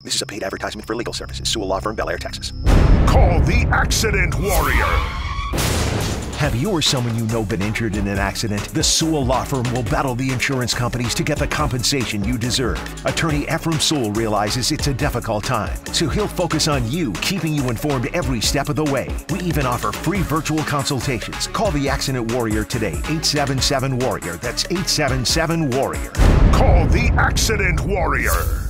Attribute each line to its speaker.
Speaker 1: This is a paid advertisement for legal services. Sewell Law Firm, Bel Air, Texas.
Speaker 2: Call the Accident Warrior.
Speaker 3: Have you or someone you know been injured in an accident? The Sewell Law Firm will battle the insurance companies to get the compensation you deserve. Attorney Ephraim Sewell realizes it's a difficult time, so he'll focus on you, keeping you informed every step of the way. We even offer free virtual consultations. Call the Accident Warrior today, 877-WARRIOR. That's 877-WARRIOR.
Speaker 2: Call the Accident Warrior.